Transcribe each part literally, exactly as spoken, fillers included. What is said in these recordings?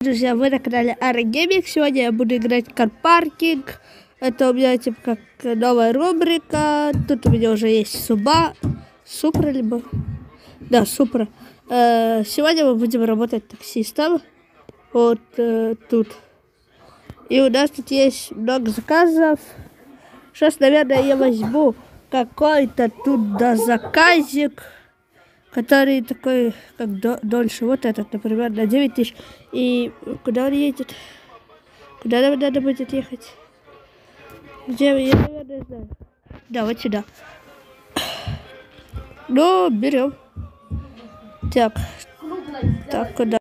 Друзья, вы на канале Аргейминг. Сегодня я буду играть карпаркинг. Это у меня типа как новая рубрика. Тут у меня уже есть суба. Супра либо... Да, Супра. Сегодня мы будем работать таксистом. Вот э, тут. И у нас тут есть много заказов. Сейчас, наверное, я возьму какой-то тут да, заказик, который такой, как до, дольше. Вот этот, например, на девять тысяч. И куда он едет? Куда нам надо будет ехать? Где, я, наверное, знаю. Да, вот сюда. Ну, берем. Так. Так, куда?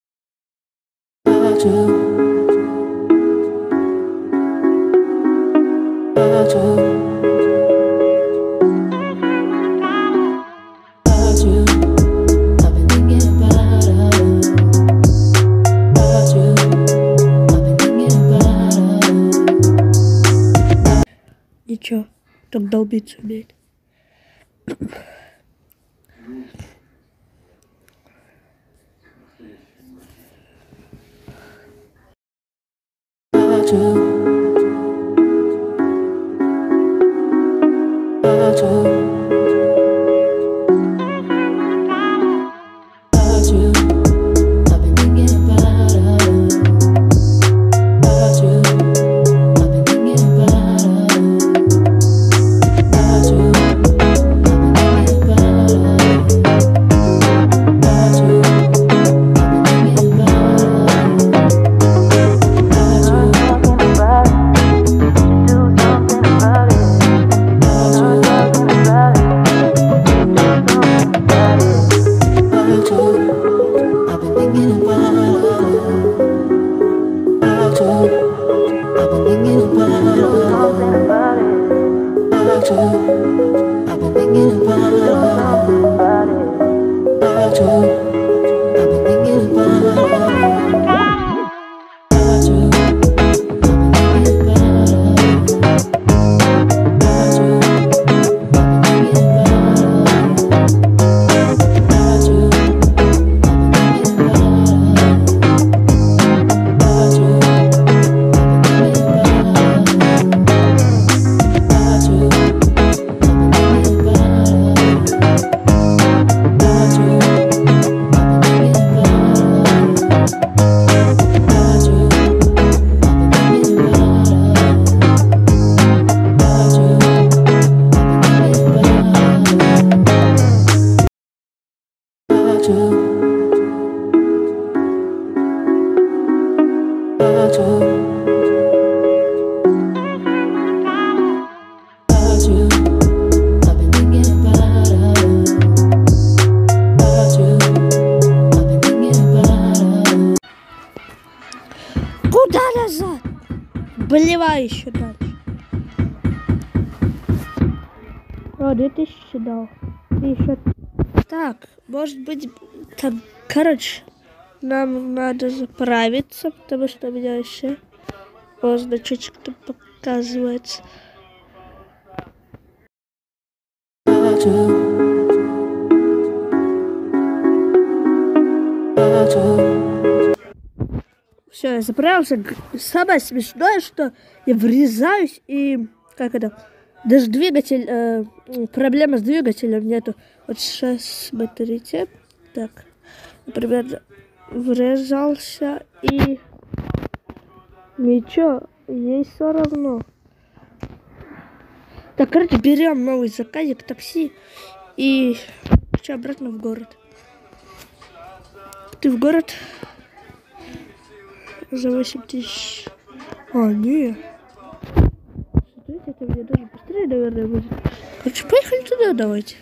Ничего, так долбиться умеет. Куда назад? Болевай еще дальше. О, две тысячи дал. И еще... Так, может быть, там, короче, нам надо заправиться, потому что у меня еще значочек там показывается. Все, я заправился. Самое смешное, что я врезаюсь и... Как это? Даже двигатель... Э, проблема с двигателем нету. Вот сейчас, смотрите. Так. Например, врезался и... Ничего, ей все равно. Так, короче, берем новый заказик, такси. И... Что, обратно в город. Ты в город... За восемь тысяч. А, не. Смотрите, это мне даже быстрее, наверное, будет. Короче, поехали туда, давайте.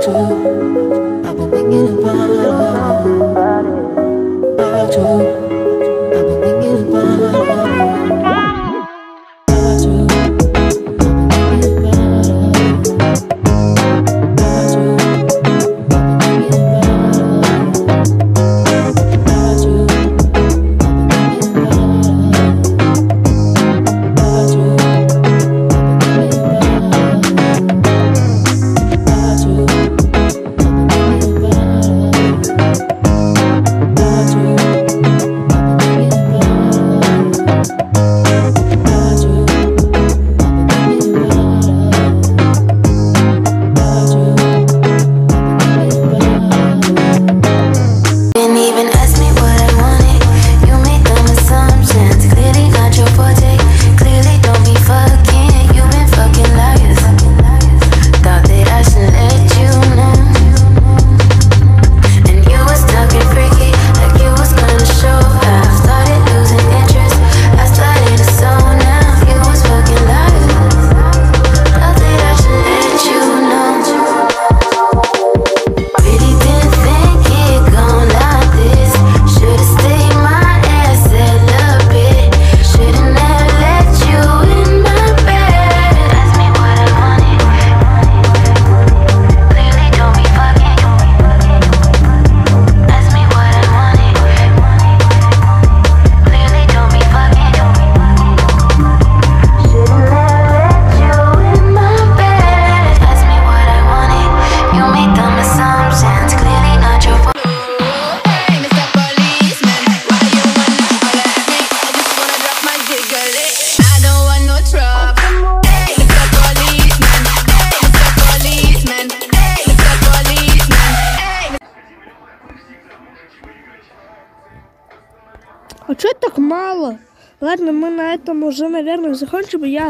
А что так мало? Ладно, мы на этом уже, наверное, закончим. Я...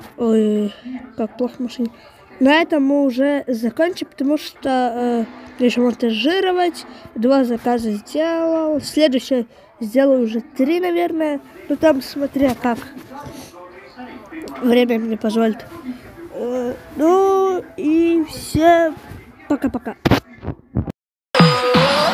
Ой, как плохо в машине. На этом мы уже закончим, потому что э, еще монтажировать. Два заказа сделал. Следующее сделаю уже три, наверное. Ну там смотря как время мне позволит. Э, ну и всем пока-пока.